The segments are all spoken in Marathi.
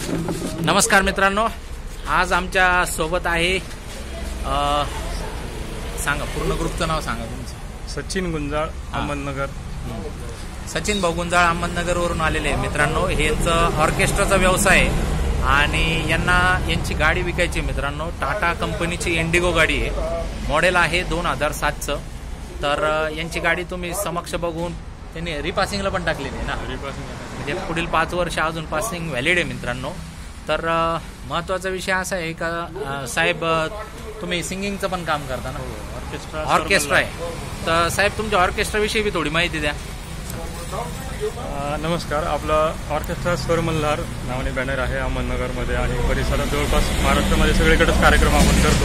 नमस्कार मित्रांनो, आज आमच्या सोबत आहे सांगा पूर्ण ग्रुपचं नाव सांगा तुमचं. सचिन गुंजाळ, अहमदनगर. सचिन भाऊ गुंजाळ अहमदनगरवरून आलेले आहे मित्रांनो. हे यांचं ऑर्केस्ट्राचा व्यवसाय आहे आणि यांची गाडी विकायची मित्रांनो. टाटा कंपनीची इंडिगो गाडी आहे, मॉडेल आहे 2007चं. तर यांची गाडी तुम्ही समक्ष बघून त्यांनी रिपासिंगला पण टाकलेली आहे ना. म्हणजे पुढील 5 वर्ष अजून पासिंग व्हॅलिड आहे मित्रांनो. तर महत्त्वाचा विषय असा आहे का साहेब तुम्ही सिंगिंगचं पण काम करता ना, ऑर्केस्ट्रा आहे. तर साहेब तुमच्या ऑर्केस्ट्राविषयी बी थोडी माहिती द्या. नमस्कार. आपला ऑर्केस्ट्रा स्वर मल्हार नावाने बॅनर आहे अहमदनगरमध्ये आणि परिसरात जवळपास महाराष्ट्रामध्ये सगळीकडेच कार्यक्रम आपण करतो.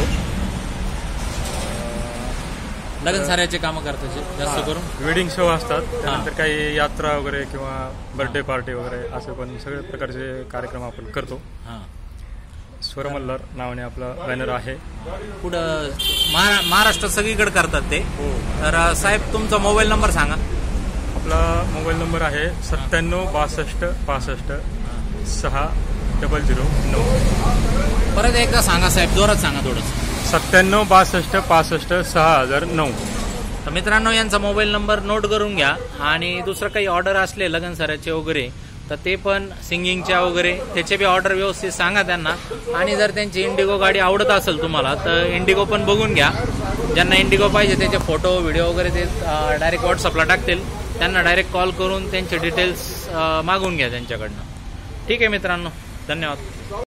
लग्न साऱ्याचे कामं करतो जास्त करून. वेडिंग शो असतात, त्यानंतर काही यात्रा वगैरे किंवा बर्थडे पार्टी वगैरे असे पण सगळे प्रकारचे कार्यक्रम आपण करतो. स्वर मल्हार नावाने आपला बॅनर आहे. पुढं महाराष्ट्रात सगळीकडे करतात ते. तर साहेब तुमचा मोबाईल नंबर सांगा. आपला मोबाईल नंबर आहे 97 62 65 60009. परत एकदा सांगा साहेब, जोरात सांगा थोडंसं. 97 62 65 6009. तर मित्रांनो, यांचा मोबाईल नंबर नोट करून घ्या. आणि दुसरं काही ऑर्डर असले लग्न सराचे वगैरे तर ते पण सिंगिंगच्या वगैरे त्याचे बी ऑर्डर व्यवस्थित सांगा त्यांना. आणि जर त्यांची इंडिगो गाडी आवडत असेल तुम्हाला तर इंडिगो पण बघून घ्या. ज्यांना इंडिगो पाहिजे त्याचे फोटो व्हिडिओ वगैरे ते डायरेक्ट व्हॉट्सअपला टाकतील. त्यांना डायरेक्ट कॉल करून त्यांचे डिटेल्स मागून घ्या त्यांच्याकडनं. ठीक आहे मित्रांनो, धन्यवाद.